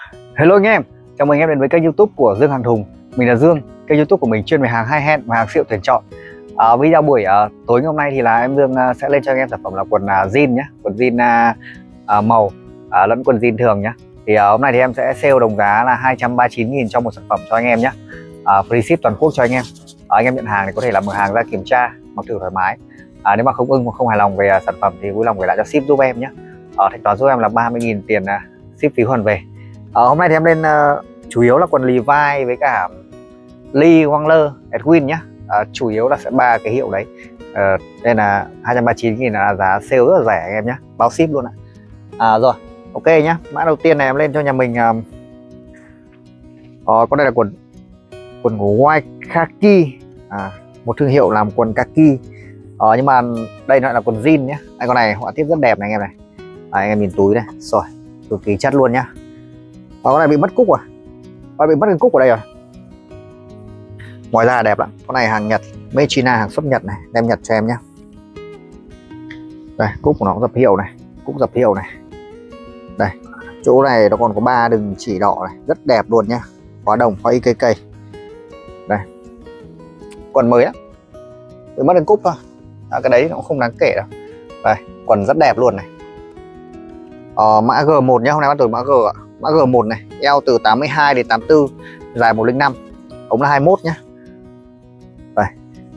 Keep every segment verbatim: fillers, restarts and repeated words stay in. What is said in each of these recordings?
Hello anh em, chào mừng anh em đến với kênh YouTube của Dương Hàng Thùng. Mình là Dương, kênh YouTube của mình chuyên về hàng high-end và hàng siêu tuyển chọn. À, video buổi uh, tối ngày hôm nay thì là em Dương uh, sẽ lên cho anh em sản phẩm là quần uh, jean nhé, quần jean uh, uh, màu uh, lẫn quần jean thường nhé. Thì uh, hôm nay thì em sẽ sale đồng giá là hai trăm ba mươi chín nghìn cho một sản phẩm cho anh em nhé. Uh, free ship toàn quốc cho anh em. Uh, anh em nhận hàng thì có thể là mở hàng ra kiểm tra, mặc thử thoải mái. Uh, nếu mà không ưng hoặc không hài lòng về uh, sản phẩm thì vui lòng gửi lại cho ship giúp em nhé. Uh, thanh toán giúp em là ba mươi nghìn tiền uh, ship phí hoàn về. Ờ, hôm nay thì em lên uh, chủ yếu là quần Levi với cả Lee Wrangler Edwin nhá. Uh, chủ yếu là sẽ ba cái hiệu đấy. Uh, nên là hai trăm ba mươi chín nghìn là giá sale rất là rẻ anh em nhé, bao ship luôn ạ. À, rồi, ok nhá. Mã đầu tiên này em lên cho nhà mình uh, uh, con đây là quần quần của White Khaki, à, một thương hiệu làm quần kaki. Uh, nhưng mà đây nó lại là quần jean nhé. Đây, con này họa tiết rất đẹp này anh em này. À, anh em nhìn túi này, rồi cực kỳ chất luôn nhá. Và con này bị mất cúc à? Con bị mất cái cúc ở đây rồi. Ngoài ra đẹp lắm. Con này hàng Nhật, Made China, hàng xuất Nhật này, đem Nhật cho em nhé. Đây, cúc của nó dập hiệu này, cúc dập hiệu này. Đây, chỗ này nó còn có ba đường chỉ đỏ này, rất đẹp luôn nhá. Khóa đồng, khóa i ca ca. Đây, quần mới á, bị mất cái cúc thôi. À, cái đấy nó cũng không đáng kể đâu. Đây, quần rất đẹp luôn này. Ờ, mã G một nhá, hôm nay bắt đầu mã G ạ. Mã G một này, eo từ tám mươi hai đến tám mươi tư, dài một không năm, ống là hai mươi mốt nhá. Đây.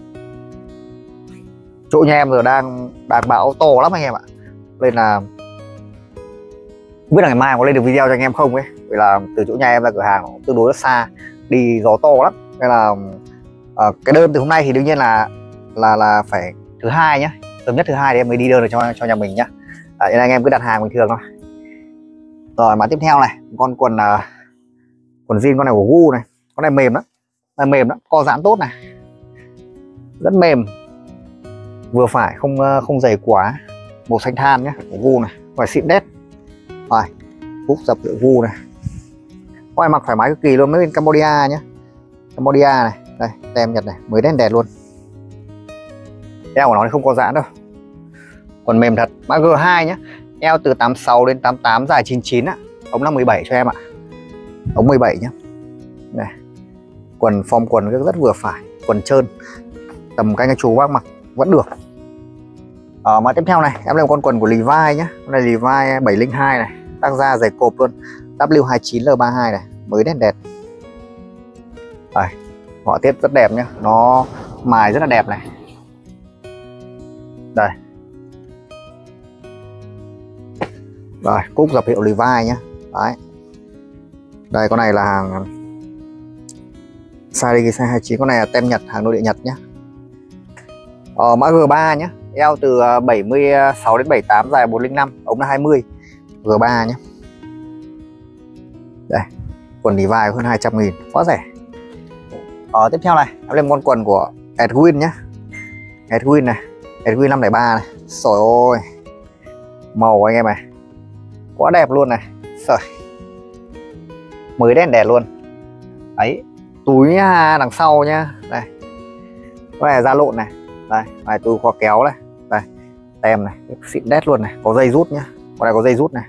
Chỗ nhà em giờ đang đang bão to lắm anh em ạ. Nên là không biết là ngày mai có lên được video cho anh em không ấy. Vì là từ chỗ nhà em ra cửa hàng nó tương đối là xa, đi gió to lắm. Nên là uh, cái đơn từ hôm nay thì đương nhiên là là là phải thứ hai nhá. Sớm nhất thứ hai thì em mới đi đơn được cho cho nhà mình nhá. À, nên anh em cứ đặt hàng bình thường thôi. Rồi mã tiếp theo này, con quần uh, quần jean con này của Gu này, con này mềm lắm, này mềm lắm, co giãn tốt này, rất mềm, vừa phải, không uh, không dày quá, màu xanh than nhé, của Gu này, phải xịn đét, rồi, cúc dập của Gu này, con này mặc thoải mái cực kỳ luôn, mới bên Cambodia nhé, Cambodia này, đây, tem Nhật này, mới đen đẹt luôn, eo của nó thì không co giãn đâu, còn mềm thật, mã G hai nhé. Eo từ tám mươi sáu đến tám mươi tám, dài chín mươi chín ạ. Ống là mười bảy cho em ạ. Ống mười bảy nhé. Này. Quần form quần rất vừa phải, quần trơn. Tầm các anh chú bác mặc vẫn được. Ờ, mà tiếp theo này, em lên con quần của Levi nhé. Con này Levi bảy không hai này, tác da dày cộp luôn. W hai chín L ba mươi hai này, mới đen đẹp. Đây, họa tiết rất đẹp nhé. Nó mài rất là đẹp này. Đây. Rồi, cúc dập hiệu Levi nhé. Đấy. Đây, con này là hàng size size hai mươi chín, con này là tem Nhật, hàng nội địa Nhật nhé. Ờ, mã G ba nhé. Eo từ bảy mươi sáu đến bảy mươi tám, dài một không năm, ống là hai mươi. G ba nhé. Đây, quần Levi hơn hai trăm nghìn, quá rẻ. Ờ, tiếp theo này, em lên con quần của Edwin nhé. Edwin này, Edwin năm không ba này. Trời ơi, màu anh em này, quá đẹp luôn này. Trời, mới đen đẹt luôn. Đấy, túi đằng sau nhá. Đây, cái này da lộn này. Đây, này túi khóa kéo này. Đây, tem này, xịn đét luôn này. Có dây rút nhá. Con này có dây rút này.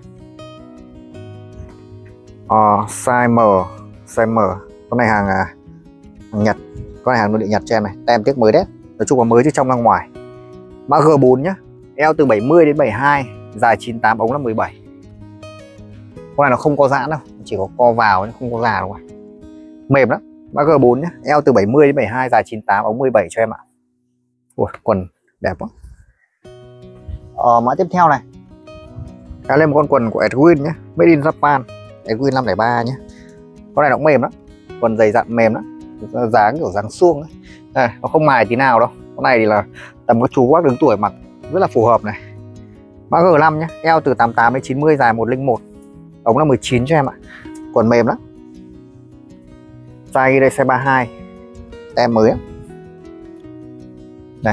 Ờ, size M, size M. Con này hàng, hàng Nhật. Con này hàng nội địa Nhật cho em này. Tem tiếc mới đét. Nói chung là mới chứ trong ra ngoài. Mã G bốn nhá. Eo từ bảy mươi đến bảy mươi hai, dài chín mươi tám, ống là mười bảy. Con này nó không có giãn đâu, chỉ có co vào chứ không có già đâu. Mềm lắm. Mã G bốn nhé. Eo từ bảy mươi đến bảy mươi hai, dài chín mươi tám, ống mười bảy cho em ạ. Ui, quần đẹp quá. Ờ, mã tiếp theo này, em lên một con quần của Edwin nhé, Made in Japan, Edwin năm không ba nhé. Con này nó cũng mềm lắm, quần dày dặn mềm lắm, dáng kiểu dáng suông ấy. Đây, nó không mài tí nào đâu. Con này thì là tầm các chú bác đứng tuổi mặc rất là phù hợp này. Mã G năm nhé. Eo từ tám mươi tám đến chín mươi, dài một không một, ống là mười chín cho em ạ. Quần mềm lắm. Size đây size ba mươi hai, tem mới á. Đây.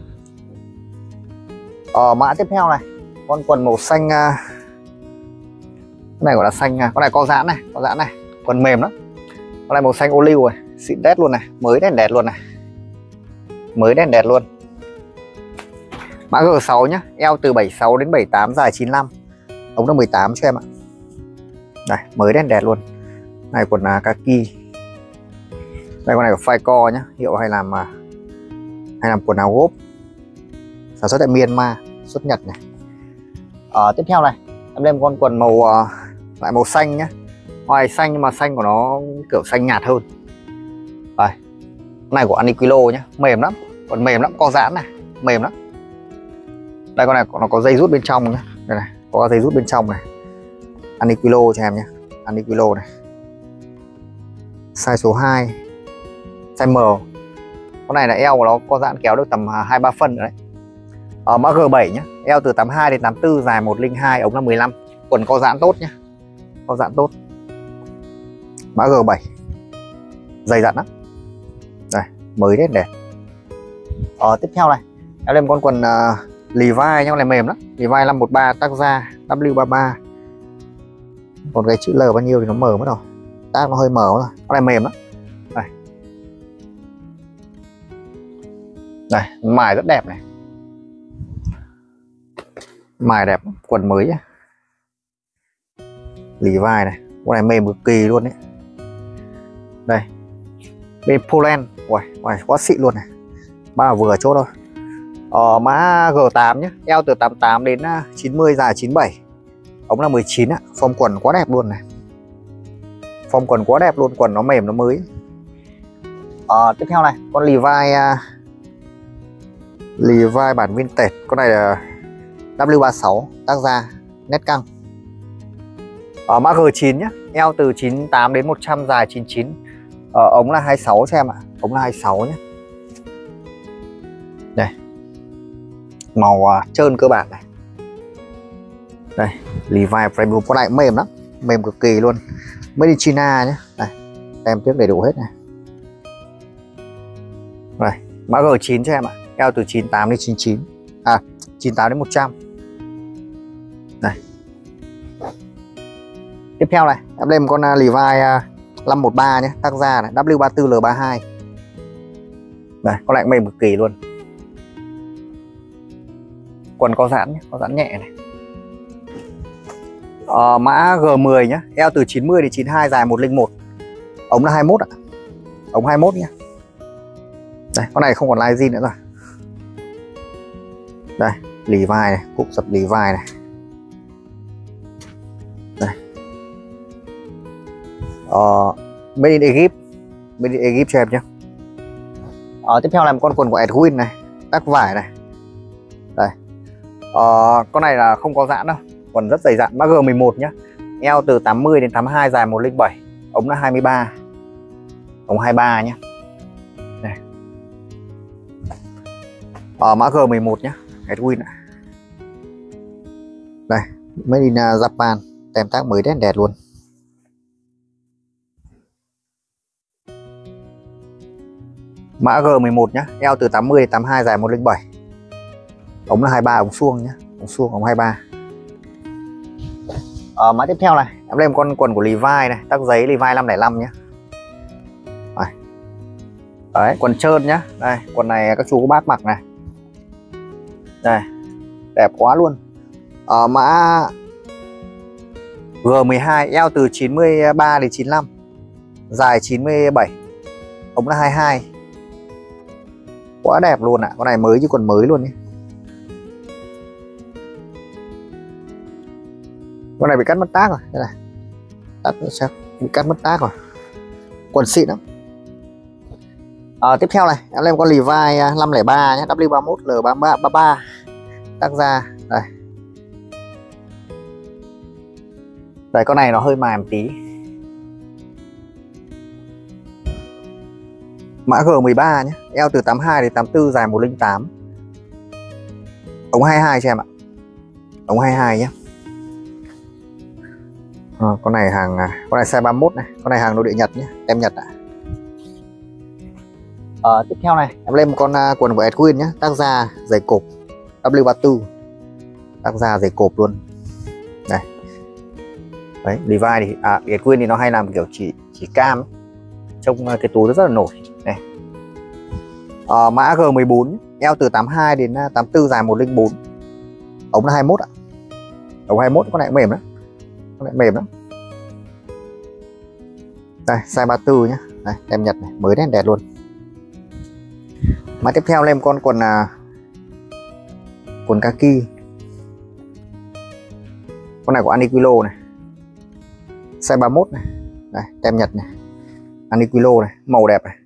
Ờ, mã tiếp theo này, con quần màu xanh, cái này gọi là xanh, con này co giãn này, có giãn này, quần mềm lắm. Con này màu xanh ô liu này, xịn đét luôn này, mới đen đẹt luôn này, mới đen đẹt luôn. Mã G sáu nhá, eo từ bảy mươi sáu đến bảy mươi tám, dài chín mươi lăm, ống là mười tám cho em ạ. Đây, mới đen đẹp luôn. Này quần uh, kaki. Đây con này của Fico nhá, hiệu hay làm uh, hay làm quần áo gốp. Sản xuất tại Myanmar, xuất Nhật này. Ờ, tiếp theo này, em lên con quần màu uh, lại màu xanh nhá. Ngoài xanh nhưng mà xanh của nó kiểu xanh nhạt hơn. Đây. Này của Aniquilo nhá, mềm lắm, còn mềm lắm, co giãn này, mềm lắm. Đây con này nó có dây rút bên trong nhá. Đây này, có dây rút bên trong này. Aniquilo cho em nhé, Aniquilo này. Size số hai, size M. Con này là eo của nó có giãn kéo được tầm hai ba phân rồi đấy. Ở mã G bảy nhá, eo từ tám mươi hai đến tám mươi tư, dài một không hai, ống là mười lăm. Quần co giãn tốt nhá, co giãn tốt. Mã G bảy, dày dặn lắm. Đây, mới đấy đẹp. Ờ, tiếp theo này, em lên con quần uh, Levi nhá, con này mềm lắm. Levi năm một ba, tác gia W ba ba. Còn cái chữ L bao nhiêu thì nó mờ mất rồi, tác nó hơi mờ rồi. Con này mềm lắm. Đây, đây mài rất đẹp này, mài đẹp, quần mới nhá. Levi này, con này mềm cực kỳ luôn đấy. Đây, bên Poland, ui, ui, quá xịn luôn này, ba vừa chốt thôi. Ờ, mã G tám nhé, eo từ tám mươi tám đến chín mươi, dài chín mươi bảy, ống là mười chín ạ. Form quần quá đẹp luôn này, form quần quá đẹp luôn, quần nó mềm, nó mới. Ờ, tiếp theo này, con Levi uh, Levi bản vintage, con này là W ba sáu, tác gia nét căng. Ở mã G chín nhé, eo từ chín mươi tám đến một trăm, dài chín mươi chín, ờ, ống là hai mươi sáu cho em ạ, ống là hai mươi sáu nhé. Đây, màu uh, trơn cơ bản này. Đây, Levi Premium, con này mềm lắm, mềm cực kỳ luôn, made in China nhé. Đây, tem tiếp đầy đủ hết này. Đây, mã G chín cho em ạ, eo từ chín mươi tám đến chín mươi chín, à chín mươi tám đến một trăm. Đây, tiếp theo này, em lên một con uh, Levi uh, năm một ba nhé, tác gia này, W ba tư L ba hai. Đây, con này mềm cực kỳ luôn, quần có giãn nhé, có giãn nhẹ này. Ờ, mã G mười nhé, eo từ chín mươi đến chín mươi hai, dài một không một, ống là hai mươi mốt ạ, ống hai mươi mốt nhé. Đây, con này không còn line zin nữa rồi. Đây, Levi này, cúc dập Levi này. Đây, ờ, made in Egypt, made in Egypt cho em nhé. Ờ, tiếp theo là một con quần của Edwin này, tác vải này. Đây, ờ, con này là không có giãn đâu, quần rất dày dặn. Mã G mười một nhé, eo từ tám mươi đến tám mươi hai, dài một không bảy, ống là hai mươi ba, ống hai mươi ba nhé. Đây, ờ, mã G mười một nhé, Edwin này. Đây, made in Japan, tem tác mới đen đẹp luôn. Mã G mười một nhé, eo từ tám mươi đến tám mươi hai, dài một không bảy, ống là hai mươi ba, ống suông nhé, ống suông, ống hai mươi ba. Ờ, mã tiếp theo này, em lên một con quần của Levi này, tác giấy Levi năm không năm nhé. Đây. Đấy, quần trơn nhá. Đây, quần này các chú các bác mặc này. Đây, đẹp quá luôn. Ờ, mã G mười hai, eo từ chín mươi ba đến chín mươi lăm, dài chín mươi bảy, ống là hai mươi hai. Quá đẹp luôn ạ, à. Con này mới chứ còn mới luôn nhé. Con này bị cắt mất tác rồi, đây này. Tắt sao? Bị cắt mất tác rồi. Quần xịn lắm. À, tiếp theo này, em lên con Levi năm không ba nhé, W ba mốt L ba ba ba, tác gia. Đây. Đây, con này nó hơi mài một tí. Mã G mười ba nhé, eo từ tám mươi hai đến tám mươi tư, dài một không tám, ống hai mươi hai cho em ạ, ống hai mươi hai nhé. À, con này hàng, con này size ba mươi mốt này, con này hàng nội địa Nhật nhé, tem Nhật ạ. À, tiếp theo này, em lên một con uh, quần của Edwin nhé, tác gia giày cộp W ba tư, tác gia giày cộp luôn. Đây. Đấy, Levi thì à, Edwin thì nó hay làm kiểu chỉ chỉ cam ấy. Trông uh, cái túi nó rất là nổi này. À, mã G mười bốn, eo từ tám mươi hai đến tám mươi tư, dài một không bốn, ống là hai mươi mốt ạ, ống hai mươi mốt. Con này mềm lắm, con này mềm lắm. Đây size ba mươi tư nhá. Đây tem Nhật này, mới đen đẹp luôn. Mà tiếp theo lên con quần là quần kaki. Con này của Aniquilo này, size ba mươi mốt này. Đây tem Nhật này, Aniquilo này, màu đẹp này.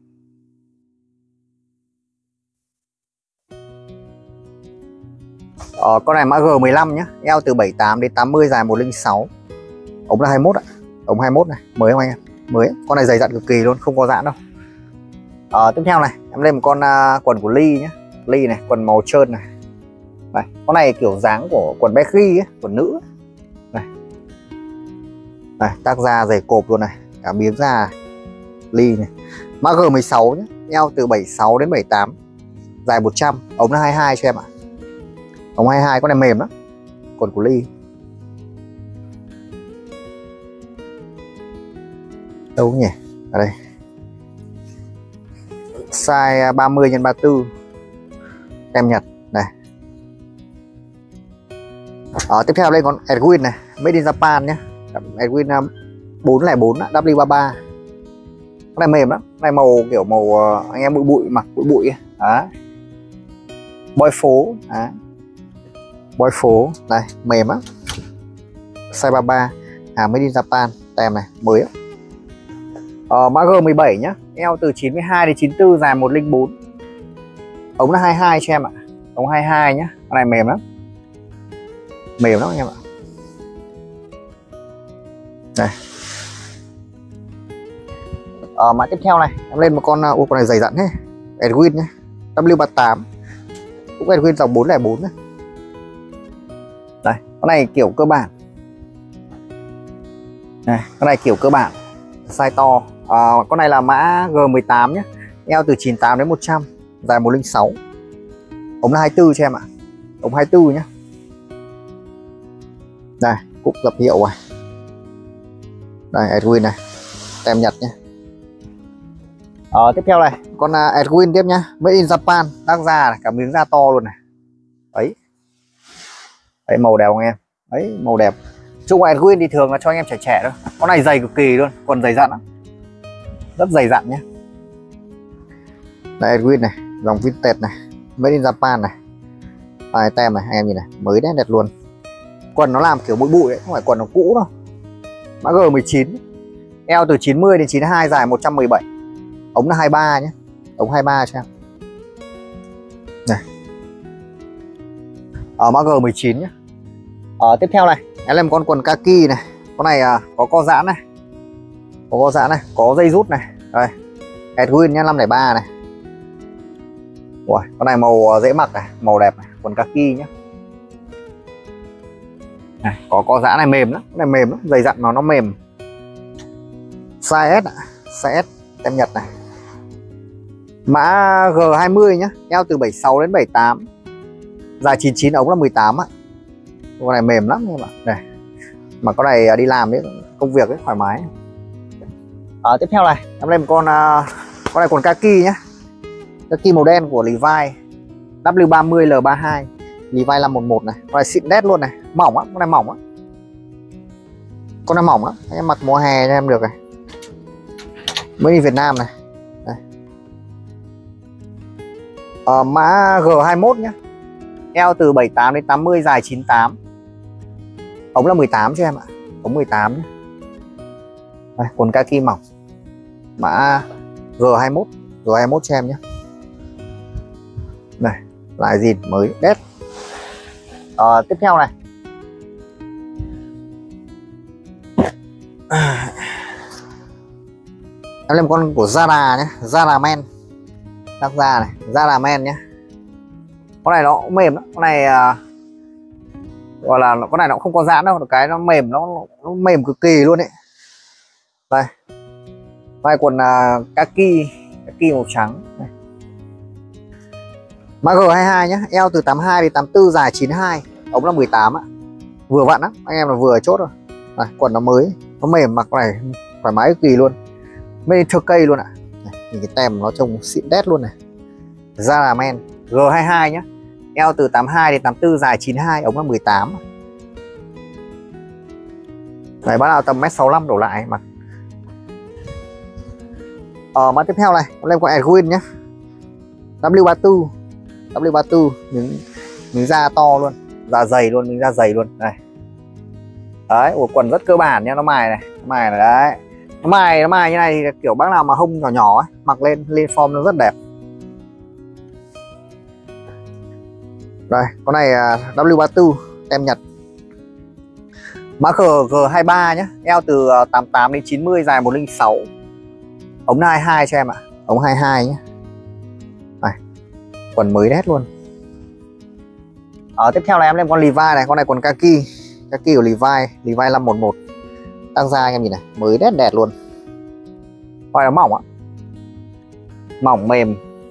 Ờ, con này mã G mười lăm nhá, eo từ bảy mươi tám đến tám mươi, dài một không sáu. Ống là hai mươi mốt ạ. Ống hai mươi mốt này, mới không anh em? Mới. Con này dày dặn cực kỳ luôn, không có giãn đâu. Ờ, tiếp theo này, em lên một con uh, quần của Lee nhá. Lee này, quần màu trơn này. Đây, con này kiểu dáng của quần Becky ấy, quần nữ. Này. Đây, tác da dày cộp luôn này, cả miếng da Lee này. Mã G mười sáu nhá, eo từ bảy mươi sáu đến bảy mươi tám, dài một trăm, ống là hai mươi hai cho em ạ. Ống hai mươi hai, con này mềm lắm. Quần của Lee. Đâu nhỉ? Ở đây. Size ba mươi nhân ba mươi tư. Tem Nhật này. Ờ, tiếp theo đây con Edwin này, made in Japan nhé. Edwin bốn không bốn W ba mươi ba. Con này mềm lắm. Con này màu kiểu màu anh em bụi bụi, mặc bụi bụi. Đấy. Boy phố. Đấy. Boy phố. Đây, mềm lắm. Size ba mươi ba. Hàng made in Japan. Tem này, mới á. Ờ, mã G mười bảy nhá, eo từ chín mươi hai đến chín mươi tư, dài một không bốn. Ống là hai mươi hai cho em ạ. Ống hai mươi hai nhá. Con này mềm lắm. Mềm lắm anh em ạ. Đây. Ờ, mã tiếp theo này, em lên một con ô con này dày dặn thế. Edwin nhá, W ba mươi tám. Cũng Edwin dòng bốn không bốn nhá. Đây, con này kiểu cơ bản. Này, con này kiểu cơ bản. Size to. À, con này là mã G mười tám nhé, eo từ chín mươi tám đến một trăm, dài một không sáu. Ống là hai mươi tư cho em ạ. Ống hai mươi tư nhé. Đây, cúc dập hiệu này. Đây, Edwin này, tem Nhật nhé. À, tiếp theo này, con Edwin tiếp nhá, made in Japan, tác da này, cả miếng da to luôn này. Đấy. Đấy, màu đẹp không em? Đấy, màu đẹp. Chung Edwin thì thường là cho anh em trẻ trẻ thôi. Con này dày cực kỳ luôn, còn dày dặn lắm. Rất dày dặn nhé. Đây Edwin này, dòng vintage này, made in Japan này. Đây, tem này, anh em nhìn này, mới đét đẹp luôn. Quần nó làm kiểu bụi bụi ấy, không phải quần nó cũ đâu. Mã G mười chín, eo từ chín mươi đến chín mươi hai, dài một trăm mười bảy. Ống là hai mươi ba nhé. Ống hai mươi ba cho em. Này. Ở mã G mười chín nhé. Ở tiếp theo này, em lên một con quần kaki này. Con này à, có co giãn này. Có co giãn này, có dây rút này. Đây. Edwin nhá, năm không ba này. Ui, con này màu dễ mặc này, màu đẹp này, quần kaki nhá. Này, có co giãn này, mềm lắm, cái này mềm lắm, dày dặn nó nó mềm. Size S ạ, size S, tem Nhật này. Mã G hai mươi nhá, eo từ bảy mươi sáu đến bảy mươi tám, dài chín mươi chín, ống là mười tám ạ. Con này mềm lắm em ạ. Này. Mà con này đi làm đấy, công việc ấy thoải mái. À, tiếp theo này, em lên một con uh, con này quần kaki nhá. Kaki màu đen của Levi, W ba mươi L ba mươi hai, Levi năm một một này. Con này xịn đét luôn này, mỏng á, con này mỏng á. Con này mỏng lắm, em mặc mùa hè cho em được này. Mới đi Việt Nam này. Đây. À, mã G hai mươi mốt nhá. Eo từ bảy mươi tám đến tám mươi, dài chín mươi tám. Ống là mười tám cho em ạ. Ống mười tám nhé. Đây, quần kaki mỏng. Mã G hai mươi mốt, G hai mươi mốt cho em nhé. Này, lại gì mới đét. À, tiếp theo này. Em lên một con của Zara nhé, Zara Men. Tác da này, Zara Men nhé. Con này nó cũng mềm lắm, con này uh, gọi là con này nó không có giãn đâu, cái nó mềm, nó, nó mềm cực kỳ luôn đấy. Đây, vai quần uh, kaki, kaki màu trắng. Đây. Mã G hai mươi hai nhé, eo từ tám mươi hai đến tám mươi tư, dài chín mươi hai, ống là mười tám ạ. Vừa vặn á, anh em là vừa chốt rồi. Đây, quần nó mới, nó mềm, mặc này thoải mái cực kỳ luôn. Made in Turkey luôn ạ. Đây, nhìn cái tem nó trông xịn đét luôn này. Zara Men, G hai mươi hai nhé. Eo từ tám mươi hai đến tám mươi tư, dài chín mươi hai, ống là mười tám. Đấy, bắt đầu tầm mét sáu mươi lăm đổ lại mặt. Ờ, mã tiếp theo này em lên con Edwin nhé, W ba mươi tư, W ba mươi tư, miếng miếng da to luôn, da dày luôn, miếng da dày luôn này. Đấy, ủa, quần rất cơ bản nha, nó mài này, nó mài này đấy, nó mài nó mài như này thì kiểu bác nào mà hông nhỏ nhỏ ấy, mặc lên lên form nó rất đẹp. Đây, con này W ba mươi tư tem Nhật, mã G G hai mươi ba nhé, eo từ tám mươi tám đến chín mươi, dài một không sáu, ống hai mươi hai cho em ạ, ống hai mươi hai nhé. Này, quần mới đét luôn. Ở tiếp theo là em lên con Levi này, con này quần kaki, kaki của Levi, Levi năm một một, tăng ra anh em nhìn này, mới đét đẹp luôn. Coi nó mỏng á, mỏng mềm,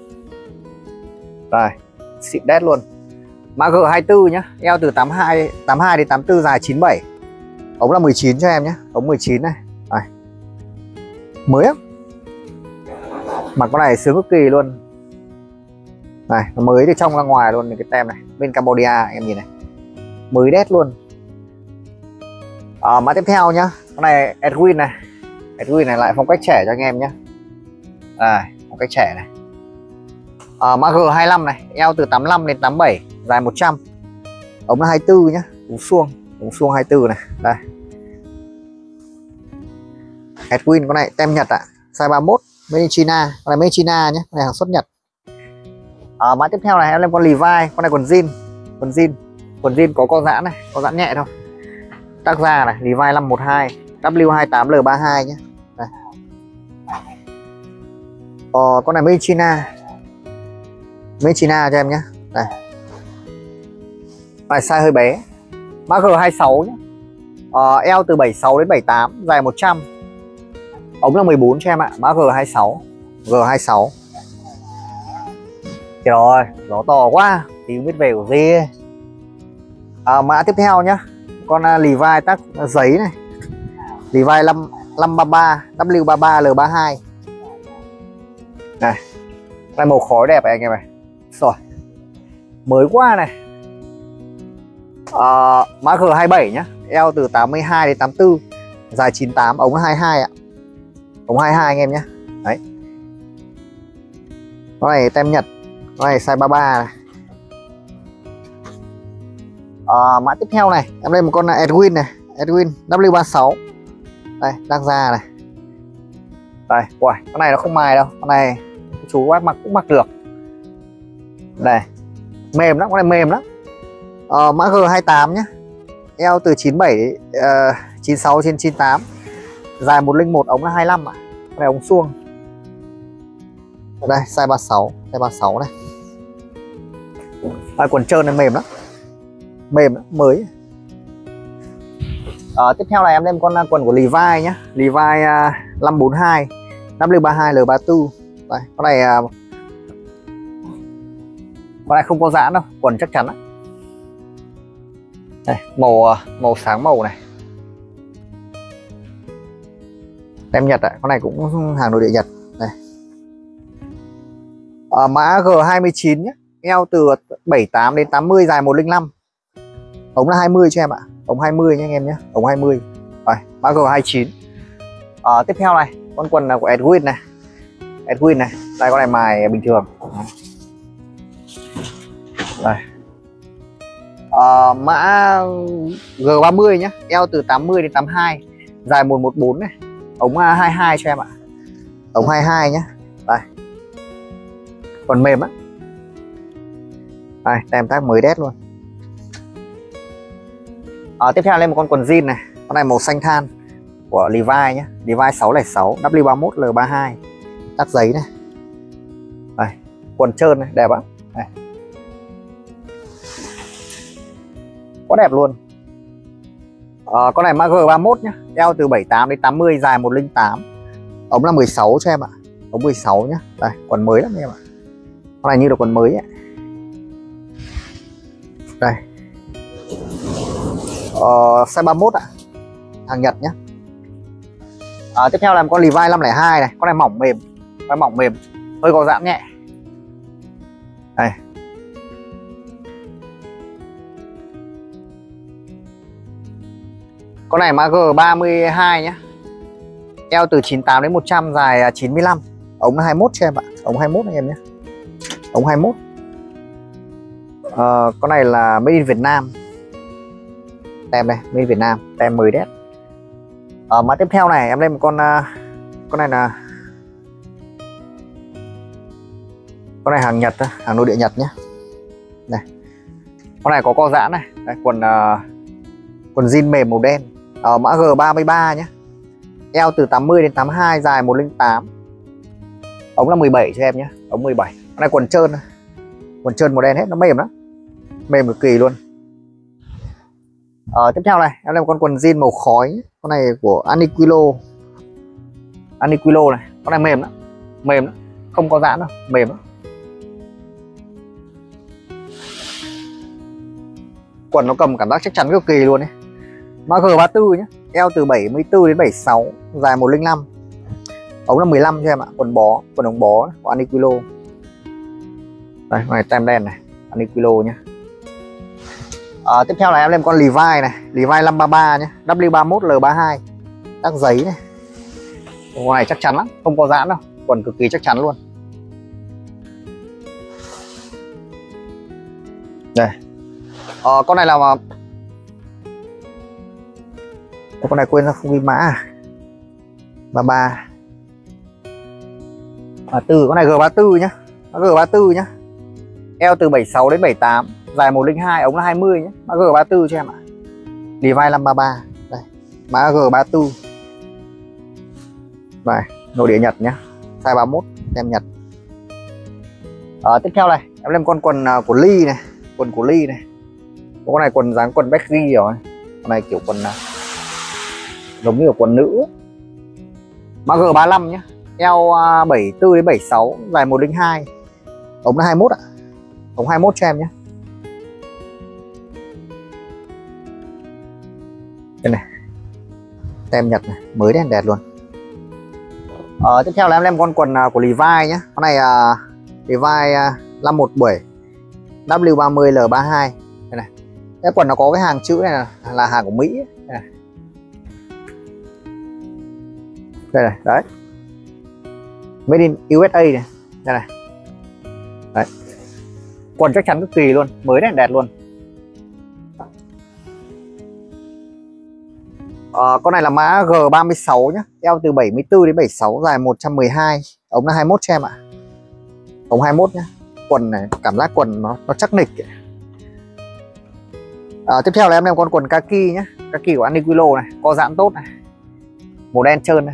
đây, xịn đét luôn. Mã G hai mươi tư nhá, eo từ tám mươi hai, tám mươi hai đến tám mươi tư, dài chín mươi bảy, ống là mười chín cho em nhé, ống mười chín này, đây. Mới á, mặc con này sướng cực kỳ luôn. Này, nó mới từ trong ra ngoài luôn, cái tem này, bên Cambodia em nhìn này, mới đét luôn. À, mã tiếp theo nhá, con này Edwin này, Edwin này lại phong cách trẻ cho anh em nhé. Đây, phong cách trẻ này. À, mã G hai mươi lăm này, eo từ tám mươi lăm đến tám mươi bảy, dài một trăm, ống là hai mươi tư nhá, ống suông, ống suông hai mươi tư này, đây. Edwin con này tem Nhật ạ, à, size ba mươi mốt, made in China, con này made in China nhé, con này hàng xuất Nhật. À, mã tiếp theo này em lên con Levi, con này quần jean, quần jean, quần jean có co giãn này, có giãn nhẹ thôi. Tác ra này, Levi năm một hai, W hai mươi tám L ba mươi hai nhé. Đây. Ờ, con này made in China, made in China cho em nhé. Đây. Này size hơi bé, mã G hai mươi sáu nhé. Ờ, eo từ bảy mươi sáu đến bảy mươi tám, dài một trăm, ống là mười bốn cho em ạ, mã G hai mươi sáu, G hai mươi sáu. Kìa rồi, gió to quá, tí không biết về của gì. À, mã tiếp theo nhá, con uh, Levi tác giấy này, Levi năm ba ba, W ba mươi ba L ba mươi hai. Này, này màu khói đẹp này anh em này. Rồi, mới quá này. À, mã G hai mươi bảy nhá, eo từ tám mươi hai đến tám mươi tư, dài chín mươi tám, ống hai mươi hai ạ, ống hai mươi hai anh em nhé. Đấy, con này tem Nhật, con này size ba mươi ba này. À, mã tiếp theo này em lên một con Edwin này, Edwin W ba mươi sáu, đây đang ra này. Đây, uầy, con này nó không mài đâu, con này chú bác mặc cũng mặc được. Đây, mềm lắm, con này mềm lắm. À, mã G hai mươi tám nhé, eo từ chín mươi bảy, uh, chín mươi sáu trên chín mươi tám, dài một không một, ống là hai mươi lăm ạ, con này ống suông. Đây, size ba mươi sáu, size ba mươi sáu này. À, quần trơn này mềm lắm, mềm lắm, mới. À, tiếp theo là em lên con quần của Levi nhé, Levi uh, năm bốn hai, W ba mươi hai L ba mươi tư. Đây, con này uh, con này không có giãn đâu, quần chắc chắn đấy. Đây, màu màu sáng màu này, tem Nhật ạ, con này cũng hàng nội địa Nhật. Đây. À, mã G hai mươi chín nhé, eo từ bảy mươi tám đến tám mươi, dài một không năm, ống là hai mươi cho em ạ, ống hai mươi nhé anh em nhé, ống hai mươi. Đây, mã G hai mươi chín. À, tiếp theo này, con quần của Edwin này, Edwin này, đây con này mài bình thường. Đây. À, mã G ba mươi nhé, eo từ tám mươi đến tám mươi hai, dài một một bốn này, ống hai mươi hai cho em ạ, ống hai mươi hai nhé. Đây, còn mềm á. Đây, tem tác mới đét luôn. À, tiếp theo lên một con quần jean này, con này màu xanh than của Levi nhé, Levi sáu không sáu, W ba mươi mốt L ba mươi hai, tác giấy này. Đây, quần trơn này, đẹp á. Đây, quá đẹp luôn. À, con này mã G ba mươi mốt nhé, eo từ bảy mươi tám đến tám mươi, dài một không tám, ống là mười sáu cho em ạ, ống mười sáu nhé. Đây, quần mới lắm em ạ, con này như là quần mới ấy. Đây, ờ, size ba mươi mốt ạ, hàng Nhật nhé. À, tiếp theo là con Levi năm không hai này, con này mỏng mềm, con này mỏng mềm, hơi có giãn nhẹ. Đây, con này mã G ba mươi hai nhé, eo từ chín mươi tám đến một trăm, dài chín mươi lăm, ống là hai mươi mốt cho em ạ, ống hai mươi mốt anh em nhé, ống hai mươi mốt. Ờ, con này là made in Việt Nam, tem đây, made in Việt Nam, tem mười đét. Ở mã tiếp theo này em lên một con uh, con này là con này hàng Nhật, hàng nội địa Nhật nhé. Này, con này có co giãn này, đây, quần uh, quần jean mềm màu đen, ở mã G ba mươi ba nhé, eo từ tám mươi đến tám mươi hai, dài một không tám, ống là mười bảy cho em nhé, ống mười bảy. Con này quần trơn, quần trơn màu đen hết, nó mềm lắm, mềm cực kỳ luôn. Ờ, tiếp theo này em lên một con quần jean màu khói, con này của Aniquilo, Aniquilo này, con này mềm lắm, mềm lắm, không có giãn đâu, mềm lắm. Quần nó cầm cảm giác chắc chắn cực kỳ luôn đấy. Mã G ba mươi tư nhé, eo từ bảy mươi tư đến bảy mươi sáu, dài một không năm, ống là mười lăm cho em ạ, quần bó, quần ống bó của Aniquilo. Đây, con này tem đen này, Aniquilo nhé. À, tiếp theo là em lên con Levi này, Levi năm ba ba nhé, W ba mươi mốt L ba mươi hai, tác giấy này. Con này chắc chắn lắm, không có giãn đâu, quần cực kỳ chắc chắn luôn. Đây, à, con này là con này quên ra không ghi mã à? ba ba à, từ con này G ba mươi tư nhá, G ba mươi tư nhá, eo từ bảy mươi sáu đến bảy mươi tám, dài một không hai, ống là hai mươi nhé, mã G ba mươi tư cho em ạ. Levi năm ba ba, đây, mã G ba mươi tư. Đây, nội địa Nhật nhá, size ba mươi mốt, tem Nhật. À, tiếp theo này, em lên con quần uh, của Lee này, quần của Lee này. Con này quần dáng quần baggy rồi, con này kiểu quần uh, giống như là quần nữ. Mã G ba mươi lăm nhé, eo uh, bảy mươi tư đến bảy mươi sáu, dài một không hai, ống là hai mươi mốt ạ, ống hai mươi mốt cho em nhé. Đây này, tem Nhật này, mới đen đẹp luôn. Ờ, tiếp theo là em lên con quần uh, của Levi nhé, con này uh, Levi uh, năm một bảy W ba mươi L ba mươi hai. Đây này, cái quần nó có cái hàng chữ này là, là hàng của Mỹ. Đây này, đây này, đấy, made in u ét a này, đây này, đấy, quần chắc chắn cực kỳ luôn, mới đen đẹp luôn. Ờ, con này là mã G ba mươi sáu nhé, eo từ bảy mươi tư đến bảy mươi sáu, dài một trăm mười hai, ống là hai mươi mốt cho em ạ, ống hai mươi mốt nhé. Quần này cảm giác quần nó nó chắc nịch. À, tiếp theo là em đem con quần kaki nhé, kaki của Aniquilo này, có giãn tốt này, màu đen trơn này.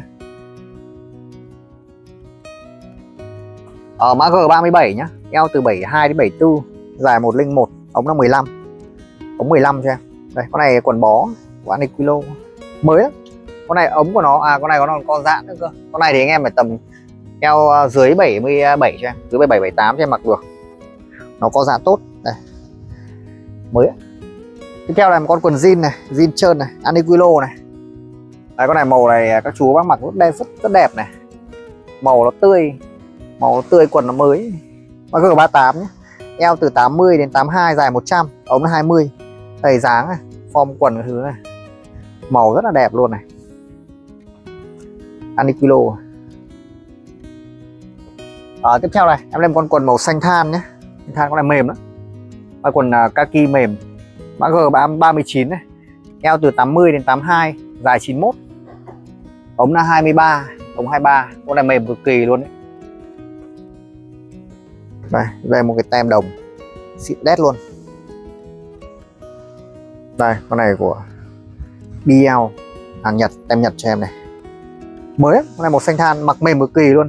Ở mã G ba mươi bảy nhé, eo từ bảy mươi hai đến bảy mươi tư, dài một không một, ống là mười lăm, ống mười lăm cho em. Đây, con này quần bó của Aniquilo, mới lắm. Con này ống của nó, à con này có còn con giãn nữa cơ. Con này thì anh em phải tầm eo dưới bảy mươi bảy cho em, dưới bảy mươi bảy, bảy mươi tám cho em mặc được. Nó có giãn tốt. Đây, mới ấy. Tiếp theo là một con quần jean này, jean trơn này, Aniquilo này. Đây, con này màu này các chú bác mặc rất đẹp, rất, rất đẹp này. Màu nó tươi, màu nó tươi, quần nó mới. Mã G ba mươi tám nhé, eo từ tám mươi đến tám mươi hai, dài một trăm, ống là hai mươi. Đầy dáng này, form quần cái thứ này, màu rất là đẹp luôn này, Aniquilo. À, tiếp theo này em lên con quần màu xanh than nhé, xanh than, con này mềm lắm, con quần uh, kaki mềm, mã G ba mươi chín này, eo từ tám mươi đến tám mươi hai, dài chín mươi mốt, ống là hai mươi ba, ống hai mươi ba, con này mềm cực kỳ luôn đấy. Đây, đây một cái tem đồng xịn đét luôn. Đây, con này của bê lờ, hàng Nhật, tem Nhật cho em này, mới ấy. Con này màu xanh than, mặc mềm cực kỳ luôn.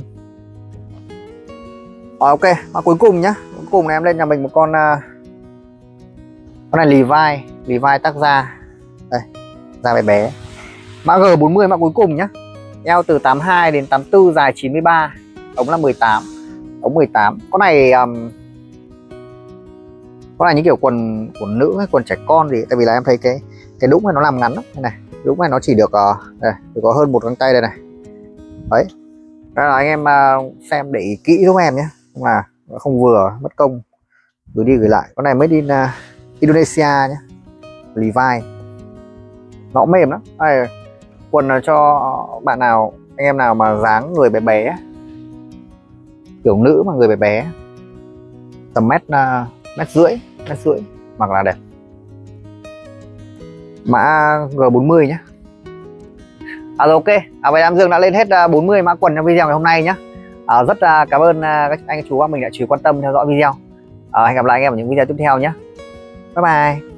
Rồi, ok, và cuối cùng nhá, cuối cùng này em lên nhà mình một con uh, con này Levi, Levi tác da, đây, da bé bé, mã G bốn mươi, mã cuối cùng nhá, eo từ tám mươi hai đến tám mươi tư, dài chín mươi ba, ống là mười tám, ống mười tám. Con này um, con này những kiểu quần quần nữ hay quần trẻ con thì tại vì là em thấy cái cái đũng này nó làm ngắn lắm, đây này, đũng này nó chỉ được uh, đây, chỉ có hơn một găng tay đây này, đấy. Đây là anh em uh, xem để ý kỹ giúp em nhé, không là không vừa mất công gửi đi gửi lại. Con này made in uh, Indonesia nhé, Levi, nó mềm lắm. Đây, quần cho bạn nào, anh em nào mà dáng người bé bé kiểu nữ mà người bé bé, tầm mét uh, mét rưỡi mét rưỡi mặc là đẹp. Mã G bốn mươi nhé. À rồi, ok. À, vậy Nam Dương đã lên hết uh, bốn mươi mã quần trong video ngày hôm nay nhé. À, rất uh, cảm ơn uh, các anh các chú các mình đã chú ý quan tâm theo dõi video. À, hẹn gặp lại anh em ở những video tiếp theo nhé. Bye bye.